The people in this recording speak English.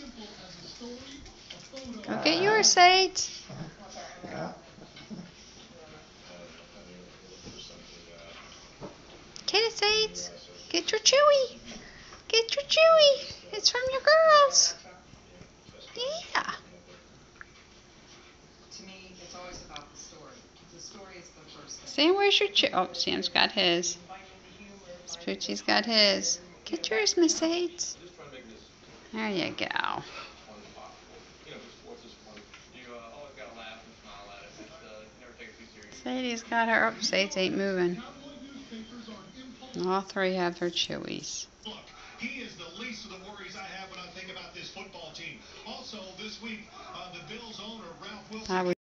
Go get yours, Sage. Get it, Sage. Get your chewy. Get your chewy. It's from your girls. Yeah. To me, it's always about the story. The story is the first thing. Sam, where's your chewy? Oh, Sam's got his. Poochie's got his. Get yours, Miss Sage. There you go. Sadie's got her. Oh, Sage ain't moving. All three have their chewies. Look, he is the least of the worries I have when I think about this football team. Also, this week, the Bills owner, Ralph Wilson.